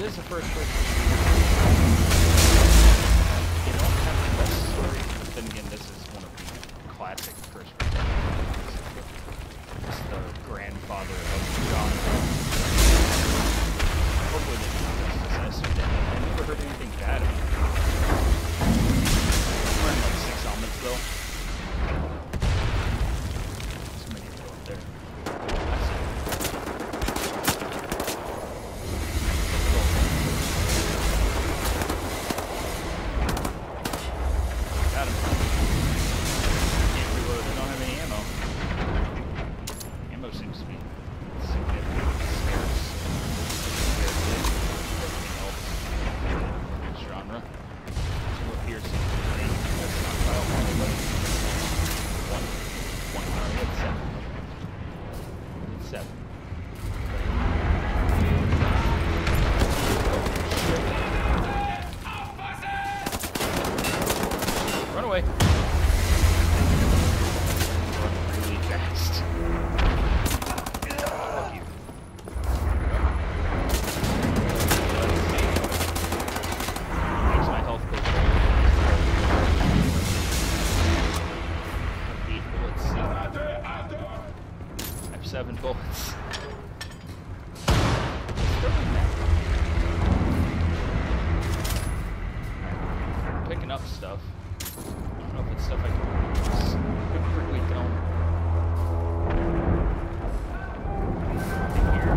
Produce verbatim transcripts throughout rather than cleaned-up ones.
is a first person. You don't have the best story, but then again, this is one of the classic first person games. It's the grandfather of the genre. Hopefully they do justice. I assume they did. I never heard anything bad about it. We're in like six elements though. So many to go up there. I see. Got him. Can't reload. I don't have any ammo. Ammo seems to be significantly scarce. Everything else. This genre. So up here seems to be that's not well anybody. One. One. Alright, it's seven. It's seven. Run away. Run really fast. Fuck you. Makes my health go low. Eight bullets. I have seven bullets. Still in that. I'm picking up stuff. I don't know if it's stuff I can use. I really don't. Here.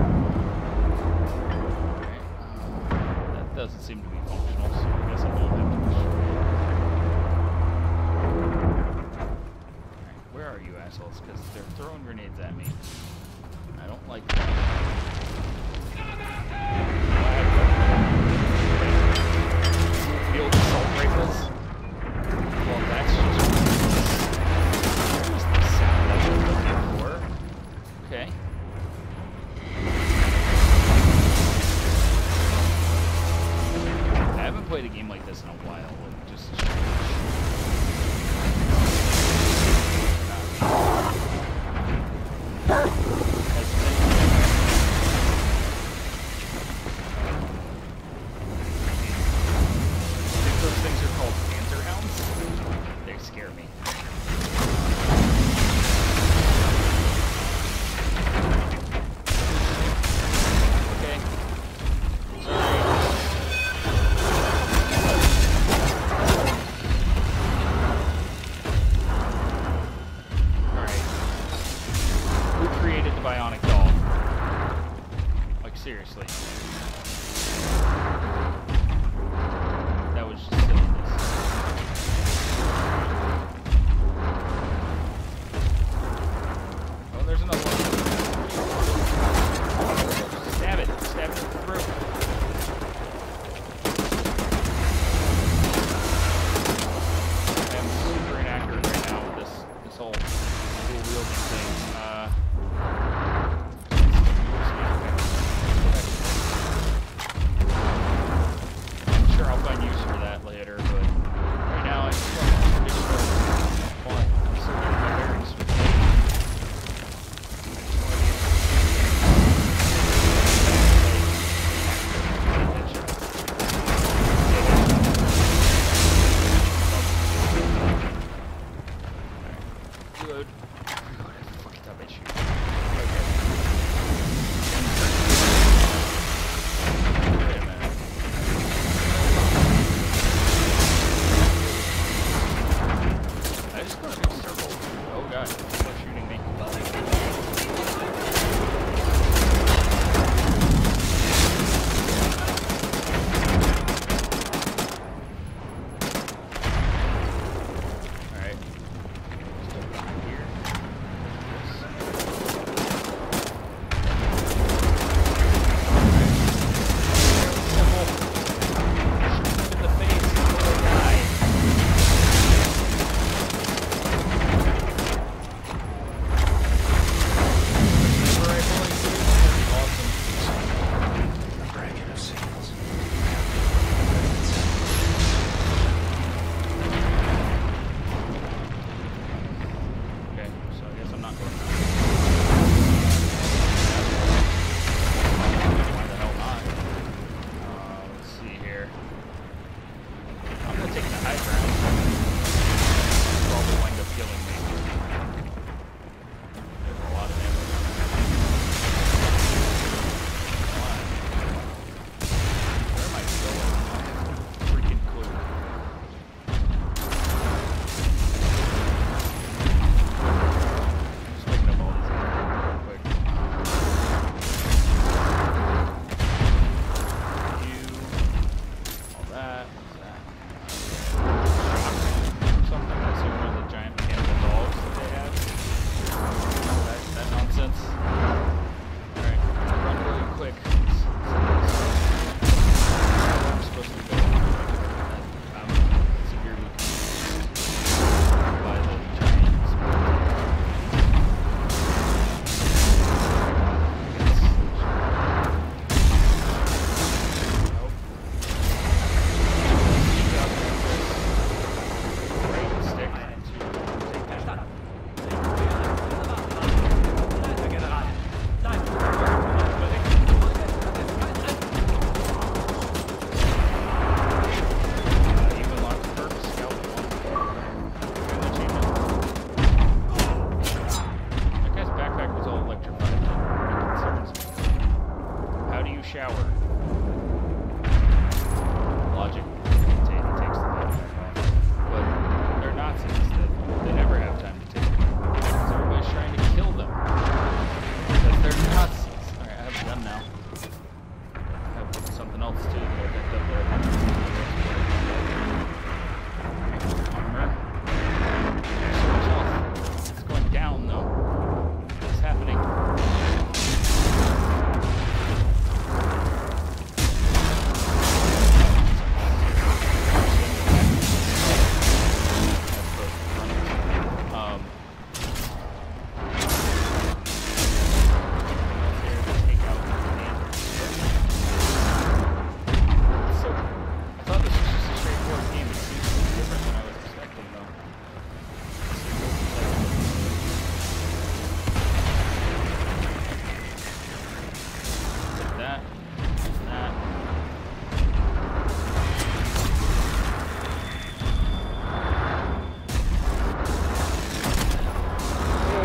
Okay. Uh, that doesn't seem to be functional, so I guess I don't have to destroy it. Alright, where are you assholes? Because they're throwing grenades at me. I don't like that. Field assault rifles. Well, that's just what is the sound I was looking for. Okay. I haven't played a game like this in a while. Like, just those things are called Panther Hounds. They scare me. Okay. Sorry. Alright. Who created the bionic doll? Like, seriously. That was just silliness. Oh, there's another one. Stab it. Stab it in the throat. I am super inaccurate right now with this this whole dual wielding thing. Uh I'm sure I'll find use for that later, but right now I just want traditional fun. I'm still getting my bearings with me. Good. Oh, I fucked up at you. Okay. Wait a minute. I just got a big circle. Oh god, they're shooting me. Alright. Still down here. Yes. Simple. Shoot them in the face until they die. Okay, so I guess I'm not going now. Why the hell not? Um,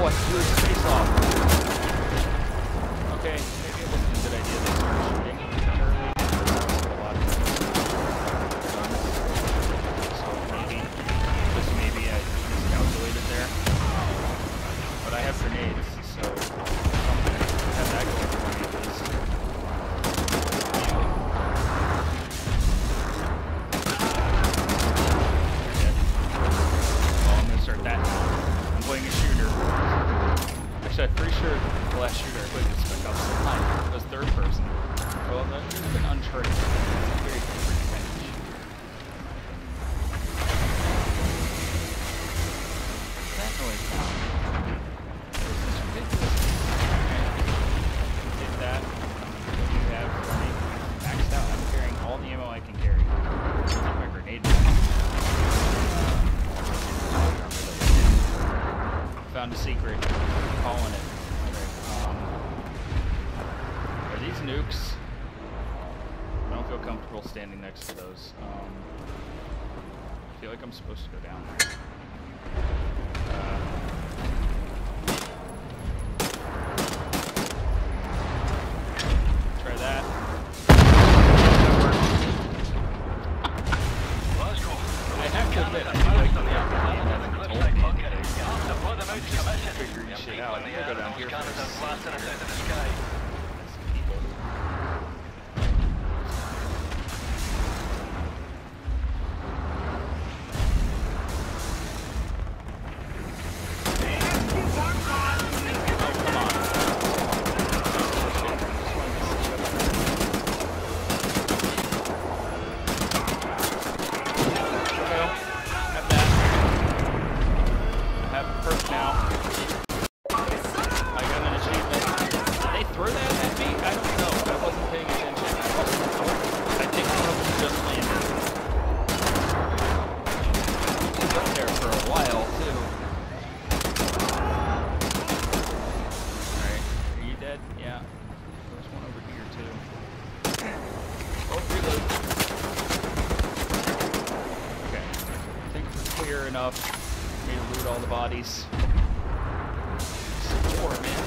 Oh, I blew his face off. Okay, maybe it wasn't a good idea they started shooting early. A lot of guns. So maybe, just maybe I miscalculated there. But I have grenades, so something had that going for me at least. Well, I'm gonna start that now. I'm playing a shooter. Actually, I'm pretty sure the last shooter I played was Spec Ops nine. It was third person. Well, there's been Uncharted. It's a very different kind of shooter. What's that noise now? This is ridiculous. Take that. What do you have for me? Maxed out. I'm carrying all the ammo I can carry. Take my grenade back. Found a secret. I'm calling it. Um, are these nukes? I don't feel comfortable standing next to those. Um, I feel like I'm supposed to go down there. Uh, try that. That worked. I have to admit, I do like the way I'm playing. I haven't told me anything. I'm just figuring shit out. I'm gonna go down here first. Enough for me to loot all the bodies. Some more, man.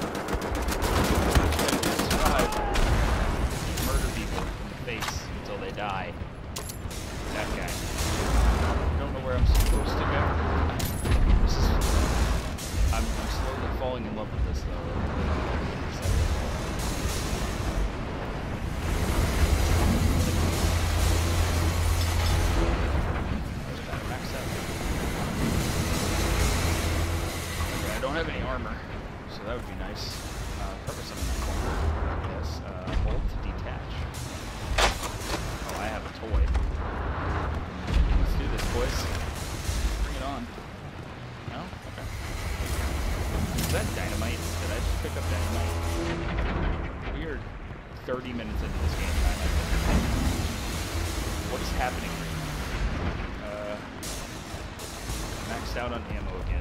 Survive. Murder people in the face until they die. That guy. I don't know where I'm supposed to go. This is. I'm, I'm slowly falling in love with this, though. I don't have any armor, so that would be nice. Uh, probably something in that corner. Yes, uh, bolt to detach. Oh, I have a toy. Let's do this, boys. Bring it on. No? Okay. Is that dynamite? Did I just pick up dynamite? We are thirty minutes into this game time. What is happening right now? Uh, maxed out on ammo again.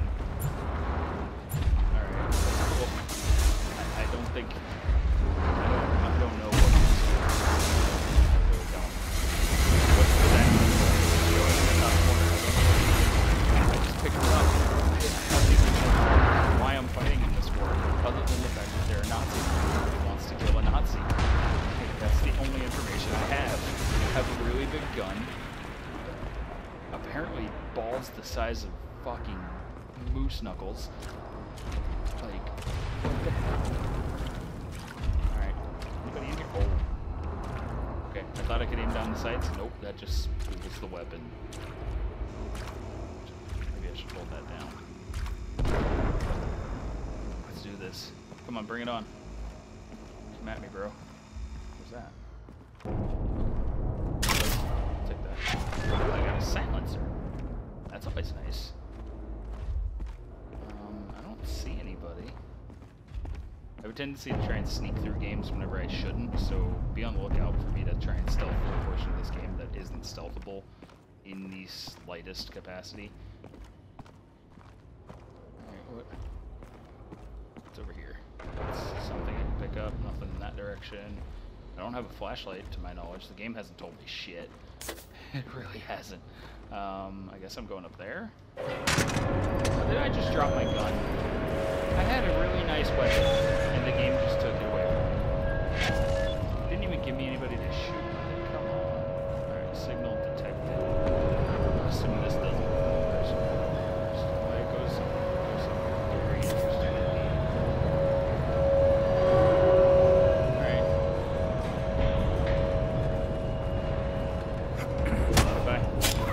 Cool. I, I don't think I don't, I don't know what this is. I really don't. What's the that going in the top corner? I just picked it up. I don't even know why I'm fighting in this war, other than the fact that they're a Nazi who wants to kill a Nazi. That's the only information I have. I have a really big gun. Apparently balls the size of fucking moose knuckles. Like, what the hell? Alright. Anybody in here? Oh. Okay, I thought I could aim down the sights. Nope, that just was the weapon. Maybe I should hold that down. Let's do this. Come on, bring it on. Come at me, bro. What's that? Take that. Oh, I got a silencer. That's always nice. See anybody. I have a tendency to try and sneak through games whenever I shouldn't, so be on the lookout for me to try and stealth through a portion of this game that isn't stealthable in the slightest capacity. Alright, what? What's over here? It's something I can pick up, nothing in that direction. I don't have a flashlight to my knowledge. The game hasn't told me shit. It really hasn't. Um, I guess I'm going up there. Or did I just drop my gun? nice weapon, and the game just took it away from me. Didn't even give me anybody to shoot with it. Come on. Alright, signal detected. I'm assuming this doesn't work. There's, there's the way it goes. It goes very interesting indeed. Alright. Bye-bye.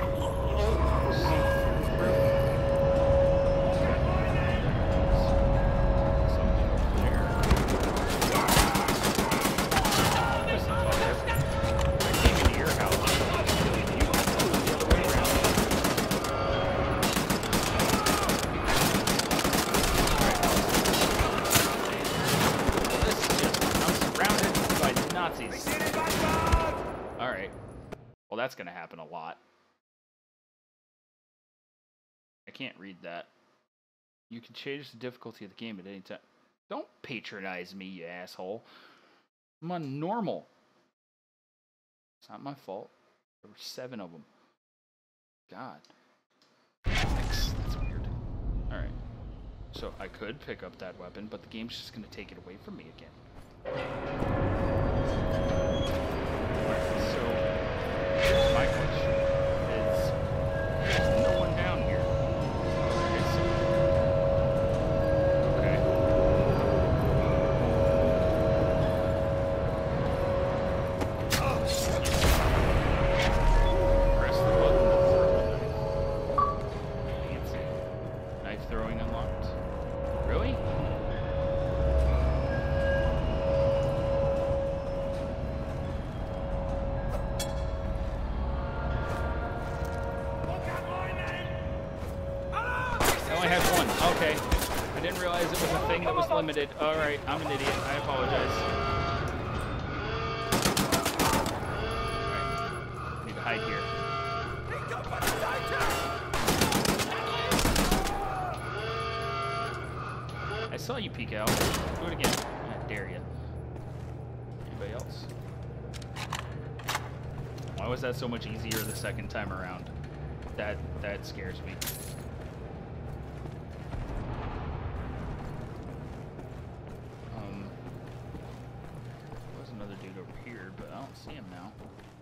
Alright. Well, that's going to happen a lot. I can't read that. You can change the difficulty of the game at any time. Don't patronize me, you asshole. I'm on normal. It's not my fault. There were seven of them. God. That's, that's weird. Alright. So I could pick up that weapon, but the game's just going to take it away from me again. Alright, so here's my question. Is there's no one down here? Oh, there is someone. Okay. Press the button to throw a knife. Fancy. Knife throwing unlocked. Really? Okay. I didn't realize it was a thing that was limited. Alright, I'm an idiot. I apologize. Alright. Need to hide here. I saw you peek out. Do it again. I dare you. Anybody else? Why was that so much easier the second time around? That that scares me. See him now.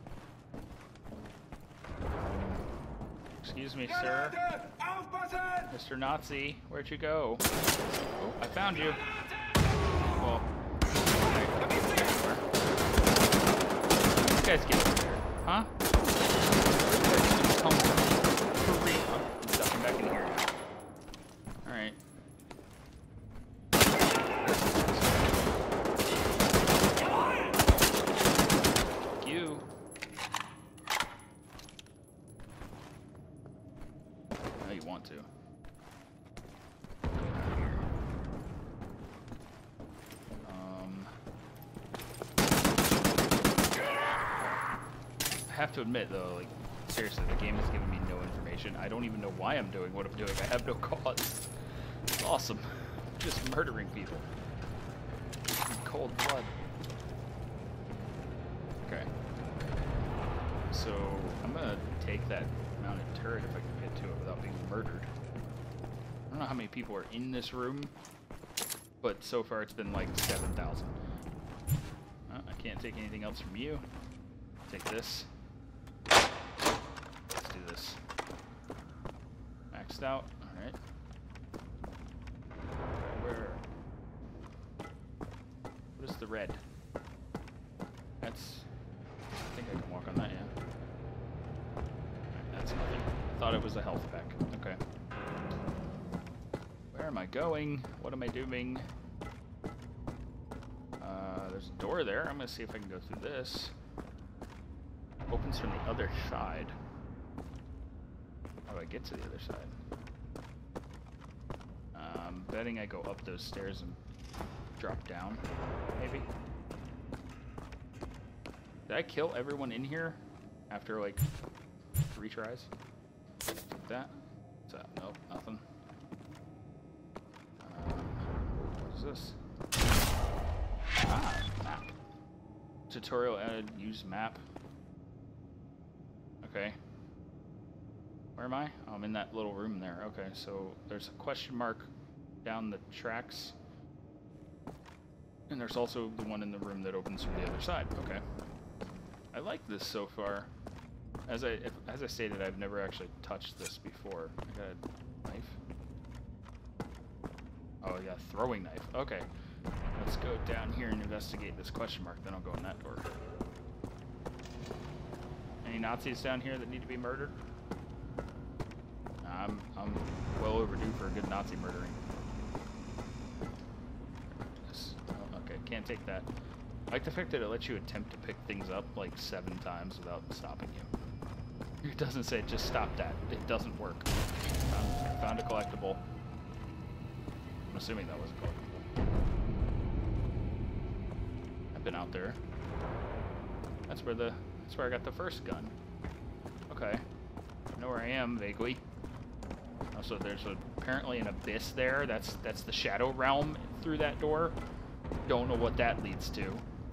Excuse me, sir. Mister Nazi, where'd you go? Oh, I found you. Well, you guys get over here, huh? Come free. I'm ducking back in here now. Alright. You. Now you want to. Um, I have to admit though, like seriously, the game is giving me no information. I don't even know why I'm doing what I'm doing. I have no cause. It's awesome. Just murdering people. In cold blood. Okay. So, I'm gonna take that mounted turret if I can get to it without being murdered. I don't know how many people are in this room, but so far it's been like seven thousand. Uh, I can't take anything else from you. Take this. Let's do this. Maxed out. Alright. Where? What is the red? That's... I think I can walk on that, yeah. That's nothing. I thought it was a health pack. Okay. Where am I going? What am I doing? Uh, there's a door there. I'm gonna see if I can go through this. Opens from the other side. How do I get to the other side? I'm betting I go up those stairs and drop down, maybe. Did I kill everyone in here after like three tries? Like that? What's that? Nope, nothing. Um, what is this? Ah, map. Tutorial added, use map. Okay. Where am I? Oh, I'm in that little room there. Okay, so there's a question mark down the tracks. And there's also the one in the room that opens from the other side. Okay. I like this so far. As I if, as I stated, I've never actually touched this before. I got a knife. Oh, yeah, throwing knife. Okay. Let's go down here and investigate this question mark. Then I'll go in that door. Any Nazis down here that need to be murdered? I'm I'm well overdue for a good Nazi murdering. Oh, okay, can't take that. I like the fact that it lets you attempt to pick things up like seven times without stopping you. It doesn't say just stop that. It doesn't work. Found, found a collectible. I'm assuming that was a collectible. I've been out there. That's where the that's where I got the first gun. Okay. I know where I am vaguely. Also, there's a, apparently an abyss there. That's that's the Shadow Realm through that door. Don't know what that leads to.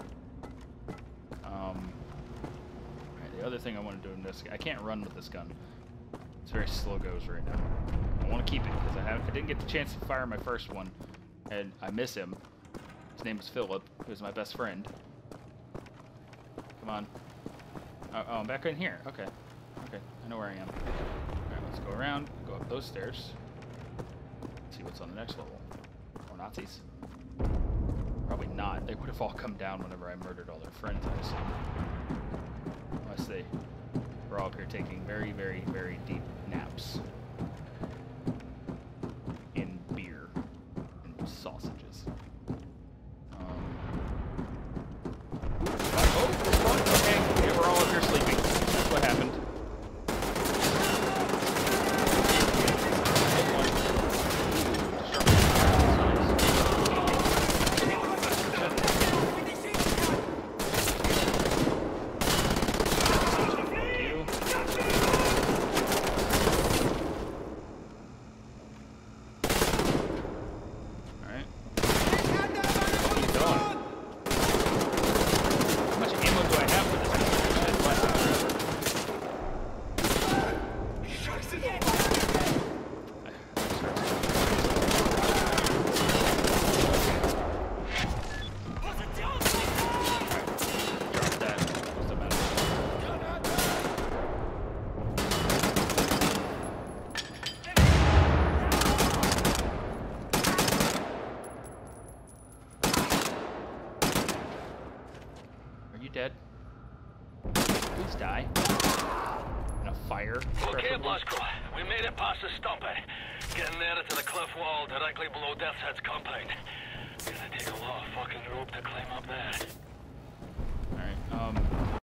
Um, right, the other thing I want to do in this, I can't run with this gun. It's very slow goes right now. I want to keep it because I have I didn't get the chance to fire my first one, and I miss him. His name is Philip, who's my best friend. Come on. Oh, oh, I'm back in here. Okay. Okay, I know where I am. Alright, let's go around, go up those stairs. See what's on the next level. More Nazis. Probably not. They would have all come down whenever I murdered all their friends, I assume. Unless they were all up here taking very, very, very deep naps. In beer. And sausages. Um... Oh, okay. Yeah, we're all up here sleeping. That's what happened. Dead. Please die. In a fire. Okay, Blasco. We made it past the stumpy. Getting there to the cliff wall directly below Death's Head's compound. Gonna take a lot of fucking rope to climb up there. Alright, um...